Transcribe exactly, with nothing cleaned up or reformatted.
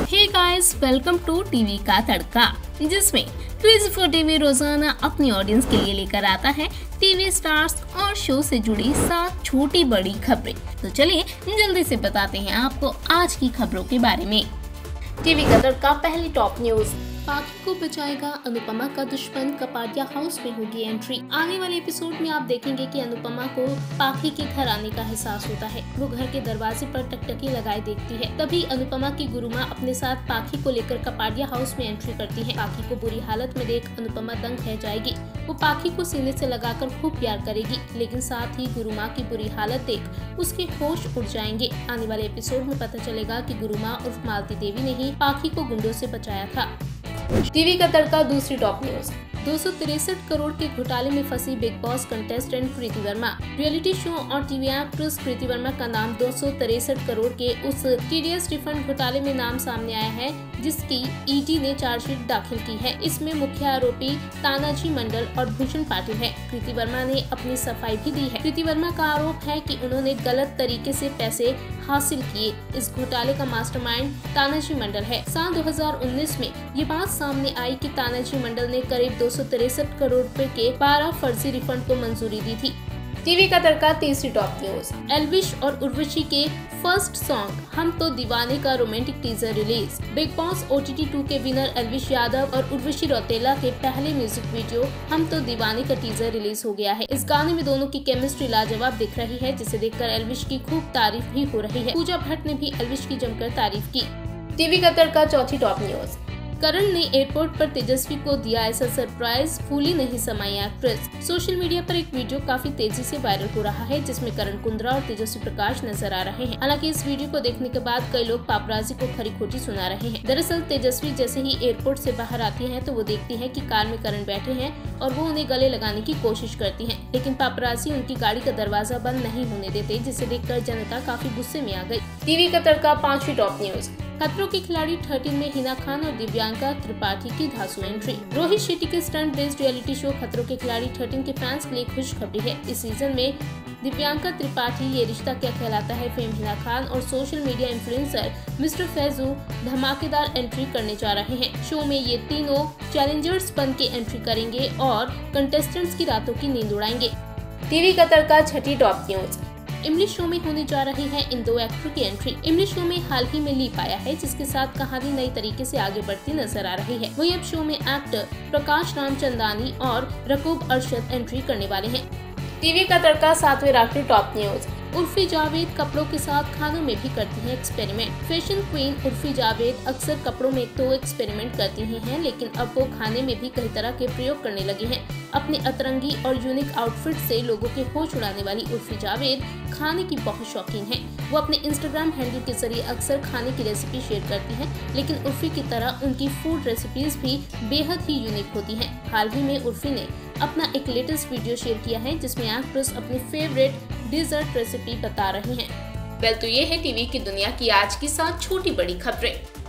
Hey guys, welcome to TV का तड़का, जिसमें क्रेज़ी फॉर टीवी रोजाना अपनी ऑडियंस के लिए लेकर आता है टीवी स्टार्स और शो से जुड़ी सात छोटी बड़ी खबरें। तो चलिए जल्दी से बताते हैं आपको आज की खबरों के बारे में। टीवी का तड़का पहली टॉप न्यूज। पाखी को बचाएगा अनुपमा का दुश्मन, कपाडिया हाउस में होगी एंट्री। आने वाले एपिसोड में आप देखेंगे कि अनुपमा को पाखी के घर आने का एहसास होता है। वो घर के दरवाजे पर टकटकी लगाए देखती है। तभी अनुपमा की गुरुमा अपने साथ पाखी को लेकर कपाडिया हाउस में एंट्री करती है। पाखी को बुरी हालत में देख अनुपमा दंग रह जाएगी। वो पाखी को सीने से लगाकर खूब प्यार करेगी, लेकिन साथ ही गुरुमा की बुरी हालत देख उसके होश उड़ जाएंगे। आने वाले एपिसोड में पता चलेगा कि गुरुमा उर्फ मालती देवी ने ही पाखी को गुंडों से बचाया था। टीवी का तड़का दूसरी टॉप न्यूज। दो सौ तिरसठ करोड़ के घोटाले में फंसी Bigg Boss contestant Preeti Verma. Reality show और टीवी एक्ट्रेस प्रीति वर्मा का नाम दो सौ तिरसठ करोड़ के उस टीडीएस रिफंड घोटाले में नाम सामने आया है, जिसकी ईडी ने चार्जशीट दाखिल की है। इसमें मुख्य आरोपी तानाजी मंडल और भूषण पाटिल है। प्रीति वर्मा ने अपनी सफाई भी दी है। प्रीति वर्मा का आरोप है कि उन्होंने गलत तरीके से पैसे हासिल किए। इस घोटाले का मास्टरमाइंड तानाजी मंडल है। साल दो हज़ार उन्नीस में ये बात सामने आई कि तानाजी मंडल ने करीब दो सौ तिरसठ करोड़ रुपए के बारह फर्जी रिफंड को मंजूरी दी थी। टीवी का तड़का तीसरी टॉप न्यूज। एल्विश और उर्वशी के फर्स्ट सॉन्ग हम तो दीवाने का romantic teaser release. Bigg Boss OTT two के विनर एल्विश यादव और उर्वशी रौतेला के पहले म्यूजिक वीडियो हम तो दीवाने का टीजर रिलीज हो गया है। इस गाने में दोनों की केमिस्ट्री लाजवाब दिख रही है, जिसे देखकर एल्विश की खूब तारीफ भी हो रही है। पूजा भट्ट ने भी एल्विश की जमकर तारीफ की। टीवी का तड़का चौथी टॉप न्यूज। करण ने एयरपोर्ट पर तेजस्वी को दिया ऐसा सरप्राइज, फूली नहीं समाई एक्ट्रेस। सोशल मीडिया पर एक वीडियो काफी तेजी से वायरल हो रहा है, जिसमें करण कुंद्रा और तेजस्वी प्रकाश नजर आ रहे हैं। हालांकि इस वीडियो को देखने के बाद कई लोग पापराजी को खरी खोटी सुना रहे हैं। दरअसल तेजस्वी जैसे ही एयरपोर्ट से बाहर आती हैं, तो वो देखती हैं कि कार में करण बैठे हैं और वो उन्हें गले लगाने की कोशिश करती हैं, लेकिन पापराजी उनकी गाड़ी का दरवाजा बंद नहीं होने देते, जिसे देखकर जनता काफी गुस्से में आ गई। टीवी का तड़का पांचवी टॉप न्यूज। खतरों के खिलाड़ी थर्टीन में हिना खान और दिव्यांका त्रिपाठी की धांसू एंट्री। रोहित शेट्टी के स्टंट बेस्ड रियलिटी शो खतरों के खिलाड़ी थर्टीन के फैंस के लिए खुशखबरी है। इस सीजन में दिव्यांका त्रिपाठी, ये रिश्ता क्या कहलाता है फेम हिना खान और social media influencer mister Faizu धमाकेदार एंट्री करने जा रहे हैं। शो में ये तीनों चैलेंजर्स बन के एंट्री करेंगे और कंटेस्टेंट्स की रातों की नींद उड़ाएंगे। टीवी का तड़का छठी टॉप न्यूज। इमली शो में होने जा रही है इन दो एक्टर की एंट्री। इमली शो में हाल ही में लीप आया है, जिसके साथ कहानी नई तरीके से आगे बढ़ती नजर आ रही है। वहीं अब शो में एक्टर प्रकाश रामचंदानी और रकूब अरशद एंट्री करने वाले हैं। टीवी का तड़का सातवें आखिरी टॉप न्यूज। उर्फी जावेद कपड़ों के साथ खानों में भी करती हैं experiment. Fashion queen Urfi Javed अक्सर कपड़ों में तो एक्सपेरिमेंट करती ही हैं, लेकिन अब वो खाने में भी कई तरह के प्रयोग करने लगी हैं। अपने अतरंगी और यूनिक आउटफिट से लोगों के होश उड़ाने वाली उर्फी जावेद खाने की बहुत शौकीन है। वो अपने इंस्टाग्राम हैंडल के जरिए अक्सर खाने की रेसिपी शेयर करती हैं, लेकिन उर्फी की तरह उनकी फूड रेसिपीज भी बेहद ही यूनिक होती हैं। हाल ही में उर्फी ने अपना एक लेटेस्ट वीडियो शेयर किया है, जिसमें एक्ट्रेस अपनी फेवरेट डिजर्ट रेसिपी बता रही हैं। वेल, तो ये है टीवी की दुनिया की आज की सात छोटी बड़ी खबरें।